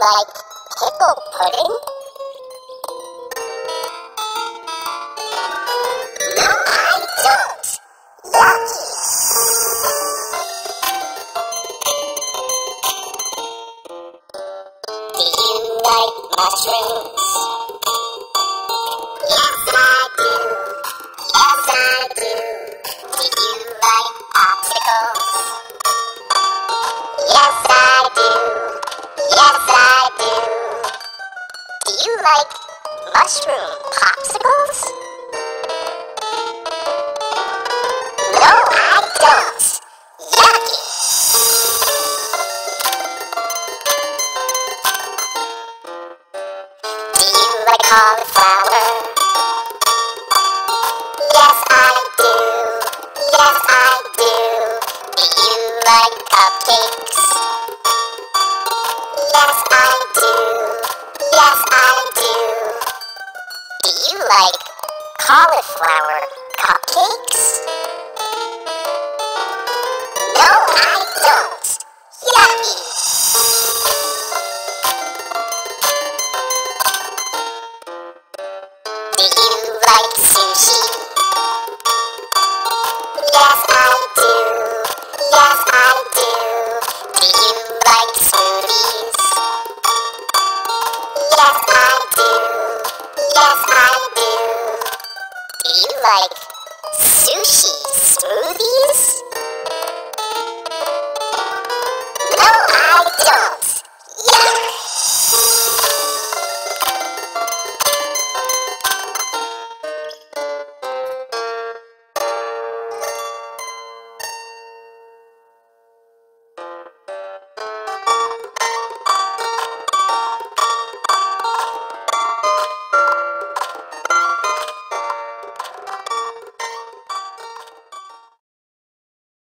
like pickle pudding? No, I don't. Yucky. Do you like mushrooms? Yes, I do. Yes, I do. Do you like popsicles? Yes, I do. Yes, I do. Do you like mushroom popsicles? No, I don't. Yucky. Do you like cauliflower? Yes, I do. Yes, I do. Do you like cupcakes? Yes, I do. Yes, I do. Do you like cauliflower cupcakes? No, I don't. Yucky. Do you like sushi? Yes, I do. Yes, I do. Do you like smoothies? Yes, I do. Yes, I do. Do you like sushi smoothies? No, I don't.